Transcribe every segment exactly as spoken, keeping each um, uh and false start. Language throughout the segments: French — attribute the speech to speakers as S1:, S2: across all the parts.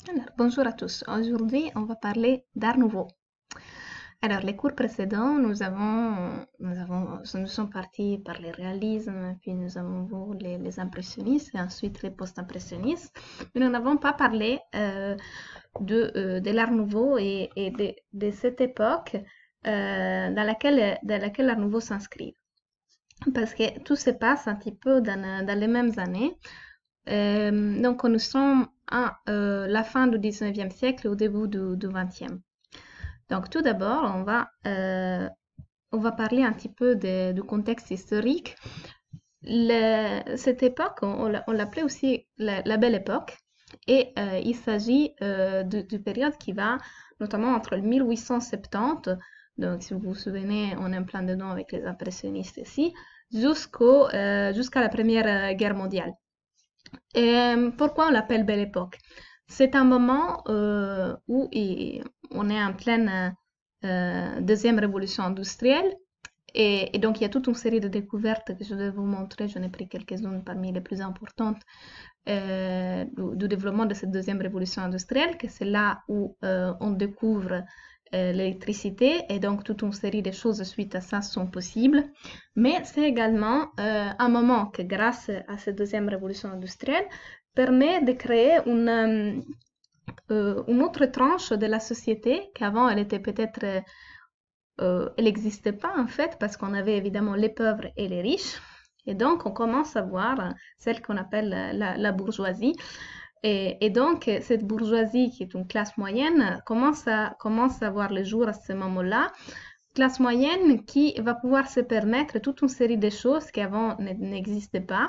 S1: Alors, bonjour à tous. Aujourd'hui, on va parler d'art nouveau. Alors, les cours précédents, nous avons, nous avons, nous sommes partis par le réalisme, puis nous avons vu les, les impressionnistes et ensuite les post-impressionnistes. Mais nous n'avons pas parlé euh, de, euh, de l'art nouveau et, et de, de cette époque euh, dans laquelle, dans laquelle l'art nouveau s'inscrit. Parce que tout se passe un petit peu dans, dans les mêmes années. Euh, donc, nous sommes à euh, la fin du dix-neuvième siècle et au début du, du vingtième. Donc, tout d'abord, on va, euh, on va parler un petit peu de- du contexte historique. Le- cette époque, on, on l'a- on l'appelait aussi la, la Belle Époque. Et euh, il s'agit euh, de, de période qui va notamment entre le mille huit cent soixante-dix, donc si vous vous souvenez, on est en plein dedans avec les impressionnistes ici, jusqu'au, euh, jusqu'à la Première euh, Guerre mondiale. Et pourquoi on l'appelle Belle Époque? C'est un moment euh, où il- on est en pleine euh, deuxième révolution industrielle et, et donc il y a toute une série de découvertes que je vais vous montrer. J'en ai pris quelques-unes parmi les plus importantes euh, du, du développement de cette deuxième révolution industrielle, que c'est là où euh, on découvre euh, l'électricité et donc toute une série de choses suite à ça sont possibles. Mais c'est également euh, un moment que, grâce à cette deuxième révolution industrielle, permet de créer une, euh, euh, une autre tranche de la société qu'avant elle était peut-être, euh, elle n'existait pas en fait parce qu'on avait évidemment les pauvres et les riches. Et donc on commence à voir euh, celle qu'on appelle la, la bourgeoisie. Et, et donc cette bourgeoisie qui est une classe moyenne commence à, commence à voir le jour à ce moment-là, classe moyenne qui va pouvoir se permettre toute une série de choses qui avant n'existaient pas.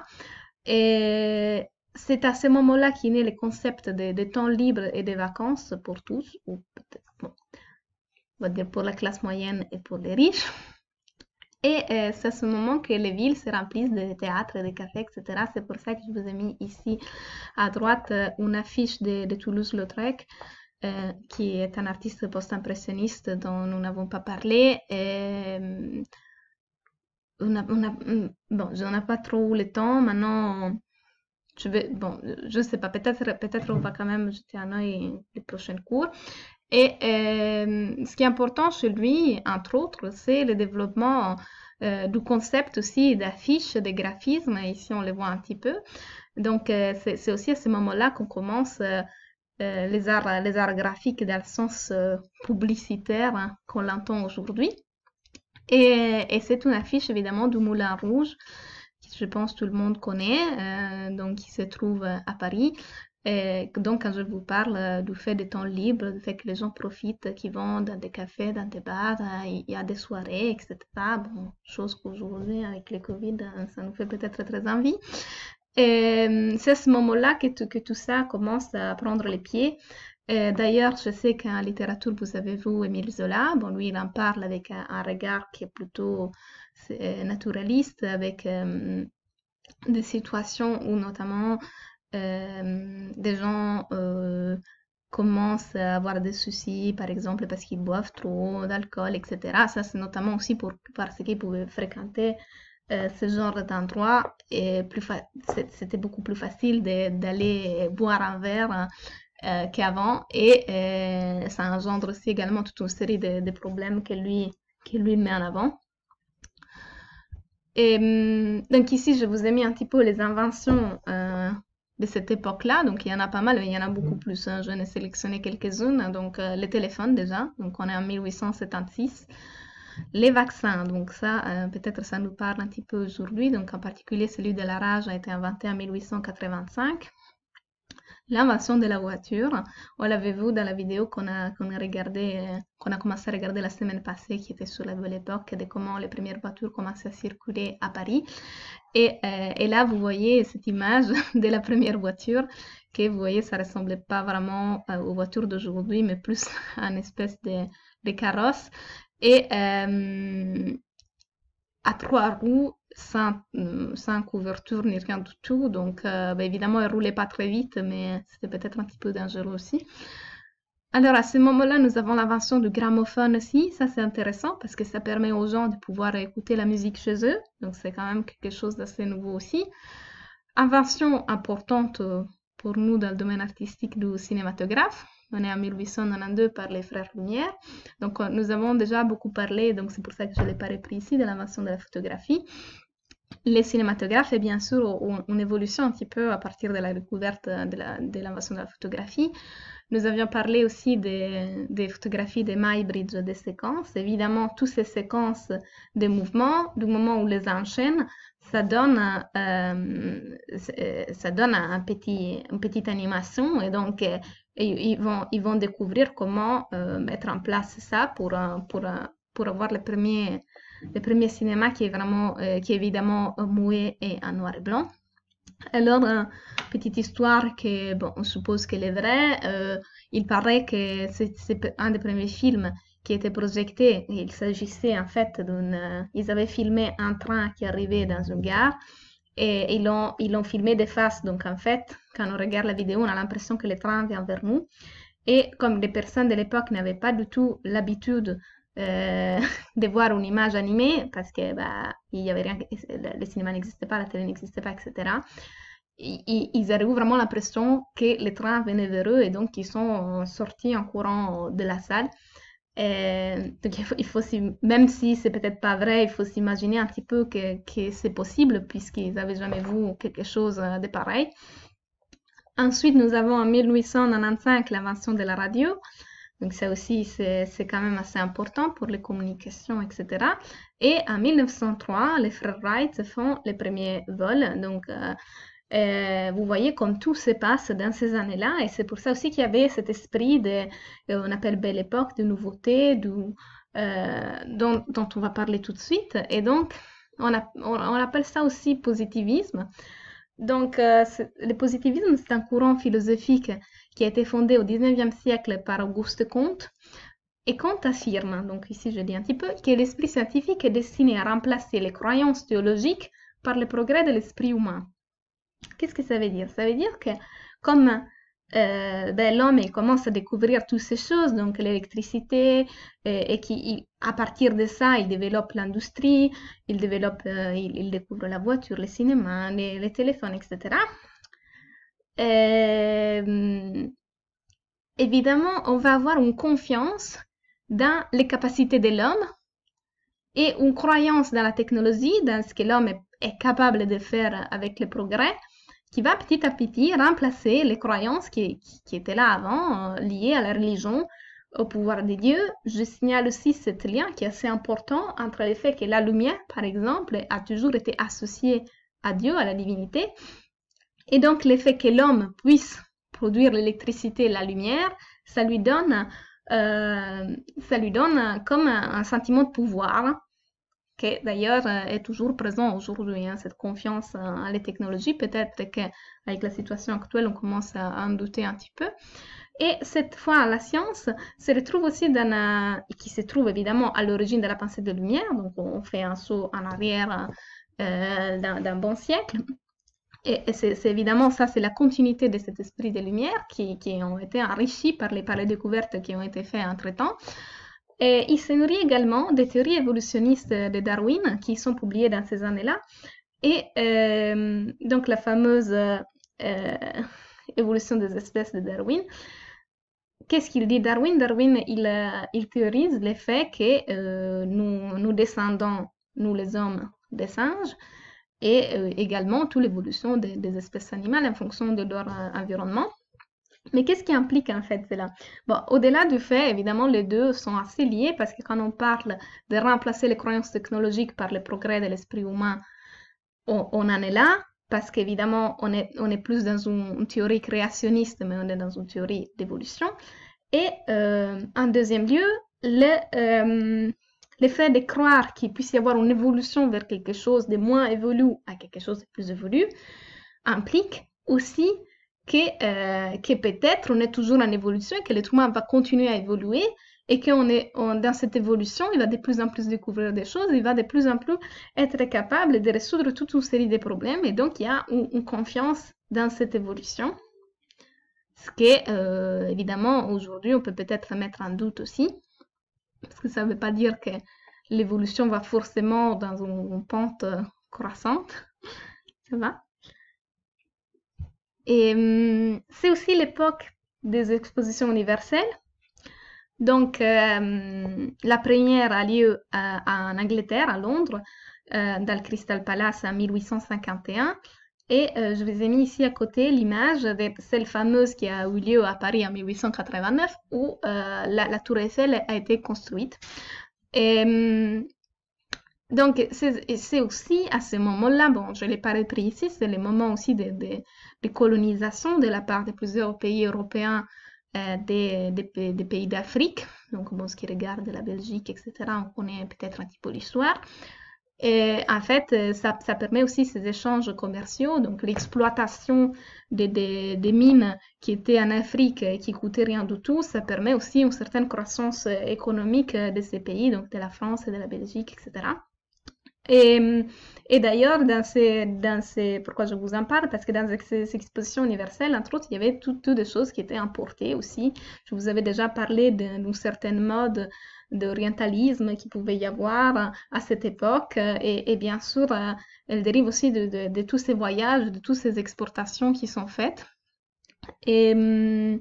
S1: Et c'est à ce moment-là qu'est né le concept de, de temps libre et de vacances pour tous, ou peut-être, bon, on va dire pour la classe moyenne et pour les riches. Et euh, c'est à ce moment que les villes se remplissent de théâtres, de cafés, et cetera. C'est pour ça que je vous ai mis ici à droite euh, une affiche de, de Toulouse-Lautrec, euh, qui est un artiste post-impressionniste dont nous n'avons pas parlé. Et, euh, on a, on a, mm, bon, j'en ai pas trop le temps. Maintenant, je vais, bon, je sais pas, peut-être, peut-être on va quand même jeter un œil les prochains cours. Et euh, ce qui est important chez lui, entre autres, c'est le développement euh, du concept aussi d'affiches, de graphismes. Ici, on les voit un petit peu. Donc, euh, c'est c'est aussi à ce moment-là qu'on commence euh, euh, les arts, les arts graphiques dans le sens euh, publicitaire hein, qu'on l'entend aujourd'hui. Et, et c'est une affiche évidemment du Moulin Rouge, que je pense tout le monde connaît, euh, donc qui se trouve à Paris. Et donc quand je vous parle euh, du fait des temps libres, du fait que les gens profitent, qui vont dans des cafés, dans des bars, euh, il y a des soirées, et cetera. Bon, chose qu'aujourd'hui avec le Covid, euh, ça nous fait peut-être très envie. Et euh, c'est à ce moment-là que tout, que tout ça commence à prendre les pieds. Euh, D'ailleurs, je sais qu'en littérature, vous avez vu Émile Zola. Bon, lui, il en parle avec un, un regard qui est plutôt c'est, naturaliste, avec euh, des situations où notamment euh, des gens euh, commencent à avoir des soucis, par exemple parce qu'ils boivent trop d'alcool, et cetera. Ça, c'est notamment aussi pour, parce qu'ils pouvaient fréquenter euh, ce genre d'endroit et plus fa- c'est- c'était beaucoup plus facile de- d'aller boire un verre euh, qu'avant et euh, ça engendre aussi également toute une série de, de problèmes que lui, que lui met en avant. Et hum, donc ici, je vous ai mis un petit peu les inventions euh, de cette époque-là. Donc il y en a pas mal, mais il y en a beaucoup plus. Hein. J'en ai sélectionné quelques-unes. Donc euh, les téléphones déjà, donc on est en mille huit cent soixante-seize. Les vaccins, donc ça, euh, peut-être ça nous parle un petit peu aujourd'hui. Donc en particulier celui de la rage a été inventé en mille huit cent quatre-vingt-cinq. L'invention de la voiture, on l'avait vu dans la vidéo qu'on a, qu'on a regardé, euh, qu'on a commencé à regarder la semaine passée, qui était sur la Belle Époque, de comment les premières voitures commençaient à circuler à Paris. Et, euh, et là, vous voyez cette image de la première voiture, que vous voyez, ça ressemblait pas vraiment euh, aux voitures d'aujourd'hui, mais plus à une espèce de, de carrosse. Et euh, à trois roues, sans, euh, sans couverture ni rien du tout. Donc, euh, bah, évidemment, elle roulait pas très vite, mais c'était peut-être un petit peu dangereux aussi. Alors, à ce moment-là, nous avons l'invention du gramophone aussi. Ça, c'est intéressant parce que ça permet aux gens de pouvoir écouter la musique chez eux. Donc, c'est quand même quelque chose d'assez nouveau aussi. Invention importante pour nous dans le domaine artistique du cinématographe. On est en mille huit cent quatre-vingt-douze par les frères Lumière. Donc, euh, nous avons déjà beaucoup parlé, donc c'est pour ça que je ne l'ai pas repris ici, de l'invention de la photographie. Les cinématographes est bien sûr ont une évolution un petit peu à partir de la découverte de la- de l'invention de la photographie. Nous avions parlé aussi des, des photographies des Muybridge, des séquences. Évidemment, toutes ces séquences de mouvements, du moment où les enchaîne, ça donne, euh, c'est- ça donne un petit, une petite animation et donc euh, ils, ils vont, ils vont découvrir comment euh, mettre en place ça pour, euh, pour, euh, pour avoir le premier, le premier cinéma qui est vraiment, euh, qui est évidemment euh, muet et en noir et blanc. Alors, euh, petite histoire que, bon, on suppose qu'elle est vraie. Euh, il paraît que c'est c'est un des premiers films qui était projeté. Il s'agissait en fait d'une... euh, ils avaient filmé un train qui arrivait dans une gare et ils l'ont ils l'ont filmé de face. Donc, en fait, quand on regarde la vidéo, on a l'impression que le train vient vers nous. Et comme les personnes de l'époque n'avaient pas du tout l'habitude euh, de voir une image animée, parce que bah, il y avait rien, le, le cinéma n'existait pas, la télé n'existait pas, et cetera, ils, ils avaient vraiment l'impression que le train venait vers eux et donc ils sont sortis en courant de la salle. Et donc il faut, il faut s'im- même si c'est peut-être pas vrai, il faut s'imaginer un petit peu que, que c'est possible puisqu'ils n'avaient jamais vu quelque chose de pareil. Ensuite, nous avons en mille huit cent quatre-vingt-quinze l'invention de la radio. Donc ça aussi, c'est c'est quand même assez important pour les communications, et cetera. Et en mille neuf cent trois, les frères Wright font les premiers vols. Donc euh, euh, vous voyez comme tout se passe dans ces années-là. Et c'est pour ça aussi qu'il y avait cet esprit de, euh, on appelle belle époque, de nouveauté, de, euh, dont, dont on va parler tout de suite. Et donc, on, a- on, on appelle ça aussi positivisme. Donc, euh, c'est- le positivisme, c'est un courant philosophique qui a été fondé au dix-neuvième siècle par Auguste Comte. Et Comte affirme, donc ici je dis un petit peu, que l'esprit scientifique est destiné à remplacer les croyances théologiques par le progrès de l'esprit humain. Qu'est-ce que ça veut dire? Ça veut dire que comme euh, ben, l'homme il commence à découvrir toutes ces choses, donc l'électricité, euh, et qui, il- à partir de ça, il développe l'industrie, il développe, euh, il, il découvre la voiture, le cinéma, les, les téléphones, et cetera. Euh, Évidemment, on va avoir une confiance dans les capacités de l'homme et une croyance dans la technologie, dans ce que l'homme est, est capable de faire avec le progrès, qui va petit à petit remplacer les croyances qui, qui- qui étaient là avant, euh, liées à la religion, au pouvoir de Dieu. Je signale aussi ce lien qui est assez important entre le fait que la lumière, par exemple, a toujours été associée à Dieu, à la divinité, et donc le fait que l'homme puisse produire l'électricité et la lumière, ça lui donne, euh, ça lui donne comme un, un sentiment de pouvoir qui d'ailleurs euh, est toujours présent aujourd'hui, hein, cette confiance en les technologies. Peut-être qu'avec la situation actuelle, on commence à en douter un petit peu. Et cette fois, la science se retrouve aussi dans un, qui se trouve évidemment à l'origine de la pensée de lumière, donc on fait un saut en arrière euh, d'un d'un bon siècle. Et, et c'est c'est évidemment ça, c'est la continuité de cet esprit de lumière qui, qui ont été enrichis par les, par les découvertes qui ont été faites entre-temps. Et il se nourrit également des théories évolutionnistes de Darwin qui sont publiées dans ces années-là. Et euh, donc la fameuse euh, évolution des espèces de Darwin. Qu'est-ce qu'il dit Darwin? Darwin, il, euh, il théorise le fait que euh, nous, nous descendons, nous les hommes, des singes, et euh, également toute l'évolution des, des espèces animales en fonction de leur euh, environnement. Mais qu'est-ce qui implique en fait cela? Bon, au-delà du fait, évidemment, les deux sont assez liés parce que quand on parle de remplacer les croyances technologiques par le progrès de l'esprit humain, on, on en est là parce qu'évidemment, on est, on est plus dans une, une théorie créationniste, mais on est dans une théorie d'évolution. Et euh, en deuxième lieu, le, euh, le fait de croire qu'il puisse y avoir une évolution vers quelque chose de moins évolué à quelque chose de plus évolué implique aussi que, euh, que peut-être on est toujours en évolution et que l'être humain va continuer à évoluer et qu'on est on- dans cette évolution, il va de plus en plus découvrir des choses, il va de plus en plus être capable de résoudre toute une série de problèmes et donc il y a une, une confiance dans cette évolution. Ce que, euh, évidemment, aujourd'hui, on peut peut-être mettre en doute aussi, parce que ça ne veut pas dire que l'évolution va forcément dans une, une pente euh, croissante. Ça va? Et hum, c'est aussi l'époque des expositions universelles. Donc, euh, la première a lieu à- en Angleterre, à Londres, euh, dans le Crystal Palace en mille huit cent cinquante et un. Et euh, je vous ai mis ici à côté l'image de celle fameuse qui a eu lieu à Paris en mille huit cent quatre-vingt-neuf, où euh, la, la tour Eiffel a été construite. Et, hum, donc, c'est c'est aussi à ce moment-là, bon, je ne l'ai pas repris ici, c'est le moment aussi de, de- de colonisation de la part de plusieurs pays européens euh, des, des pa- des pays d'Afrique. Donc, bon, ce qui regarde la Belgique, et cetera, on connaît peut-être un petit peu l'histoire. Et en fait, euh, ça, ça permet aussi ces échanges commerciaux, donc l'exploitation des, des, des mines qui étaient en Afrique et qui coûtaient rien du tout, ça permet aussi une certaine croissance euh, économique euh, de ces pays, donc de la France et de la Belgique, et cetera. Et, et d'ailleurs, dans ces, dans ces, pourquoi je vous en parle? Parce que dans ces expositions universelles, entre autres, il y avait toutes tout des choses qui étaient importées aussi. Je vous avais déjà parlé d'une certaine mode d'orientalisme qui pouvait y avoir à cette époque. Et, et bien sûr, euh, elle dérive aussi de, de, de tous ces voyages, de toutes ces exportations qui sont faites. Et, hum,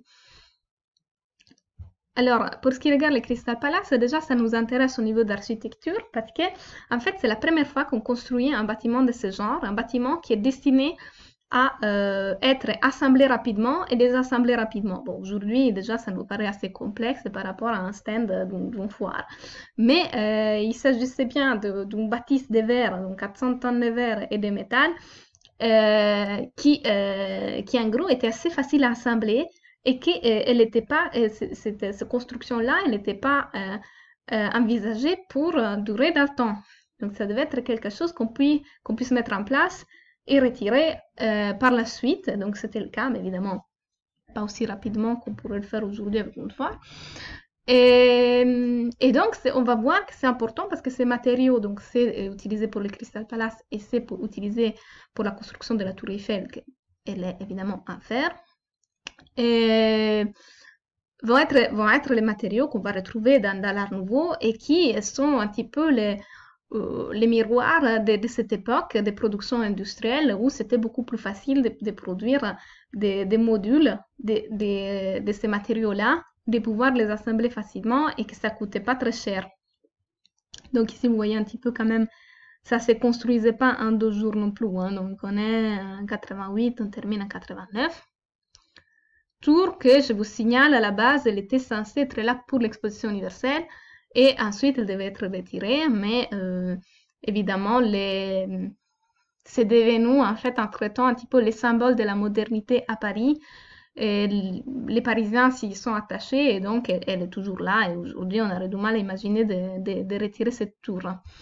S1: alors, pour ce qui regarde le Crystal Palace, déjà, ça nous intéresse au niveau d'architecture parce que, en fait, c'est la première fois qu'on construit un bâtiment de ce genre, un bâtiment qui est destiné à euh, être assemblé rapidement et désassemblé rapidement. Bon, aujourd'hui, déjà, ça nous paraît assez complexe par rapport à un stand d'une d'une foire. Mais euh, il s'agissait bien de- d'une bâtisse de verre, donc quatre cents tonnes de verre et de métal, euh, qui, euh, qui en gros était assez facile à assembler et qu'elle n'était pas, euh, c- cette, cette construction-là, elle n'était pas euh, euh, envisagée pour euh, durer dans le temps. Donc ça devait être quelque chose qu'on puisse, qu'on puisse mettre en place et retirer euh, par la suite. Donc c'était le cas, mais évidemment pas aussi rapidement qu'on pourrait le faire aujourd'hui avec une foire. Et, et donc, c'est- on va voir que c'est important parce que ces matériaux, donc c'est euh, utilisé pour le Crystal Palace et c'est pour, utilisé pour la construction de la Tour Eiffel, elle est évidemment en fer, et vont être, vont être les matériaux qu'on va retrouver dans, dans l'Art Nouveau et qui sont un petit peu les, euh, les miroirs de, de cette époque de production industrielle où c'était beaucoup plus facile de, de produire des, des modules de, de, de ces matériaux-là, de pouvoir les assembler facilement et que ça coûtait pas très cher. Donc ici, vous voyez un petit peu quand même, ça se construisait pas en deux jours non plus, hein. Donc on est en quatre-vingt-huit, on termine en quatre-vingt-neuf. Tour que, je vous signale, à la base, elle était censée être là pour l'exposition universelle et ensuite elle devait être retirée, mais euh, évidemment, les... c'est devenu en fait entre-temps un petit peu les symboles de la modernité à Paris. Et les Parisiens s'y sont attachés et donc elle, elle est toujours là et aujourd'hui on aurait du mal à imaginer de, de- de retirer cette tour.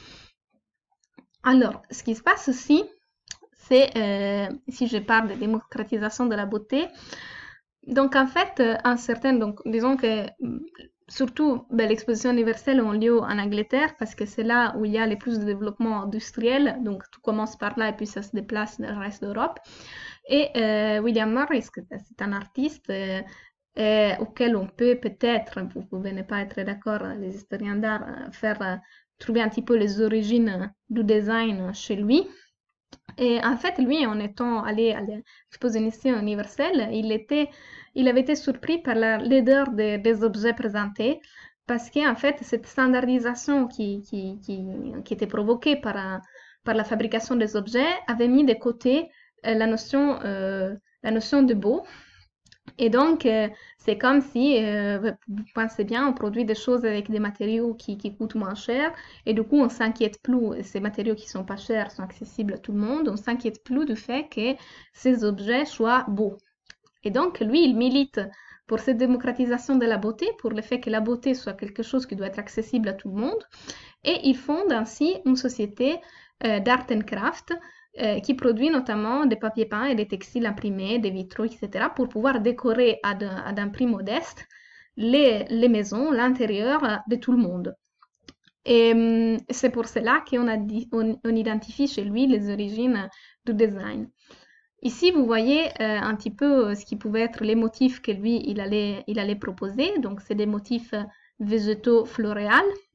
S1: Alors, ce qui se passe aussi, c'est, euh, si je parle de démocratisation de la beauté, donc en fait, euh, un certain, donc disons que mm, surtout ben, l'exposition universelle a lieu en Angleterre parce que c'est là où il y a le plus de développement industriel, donc tout commence par là et puis ça se déplace dans le reste d'Europe. Et euh, William Morris, que c'est un artiste euh, euh, auquel on peut peut-être, vous pouvez ne pas être d'accord, les historiens d'art, euh, faire euh, trouver un petit peu les origines du design chez lui. Et en fait, lui, en étant allé à l'exposition universelle, il était, il avait été surpris par la laideur des, des objets présentés, parce qu'en fait, cette standardisation qui, qui, qui, qui était provoquée par, un- par la fabrication des objets avait mis de côté euh, la notion, euh, la notion de beau. Et donc, euh, c'est comme si, euh, vous pensez bien, on produit des choses avec des matériaux qui, qui coûtent moins cher, et du coup, on s'inquiète plus, ces matériaux qui sont pas chers sont accessibles à tout le monde, on s'inquiète plus du fait que ces objets soient beaux. Et donc, lui, il milite pour cette démocratisation de la beauté, pour le fait que la beauté soit quelque chose qui doit être accessible à tout le monde, et il fonde ainsi une société euh, d'art and craft euh, qui produit notamment des papiers peints et des textiles imprimés, des vitraux, et cetera, pour pouvoir décorer à d'un prix modeste les, les maisons, l'intérieur de tout le monde. Et hum, c'est pour cela qu'on a dit- on, on identifie chez lui les origines du design. Ici, vous voyez euh, un petit peu euh, ce qui pouvait être les motifs que lui, il allait, il allait proposer. Donc, c'est des motifs euh, végétaux floréals.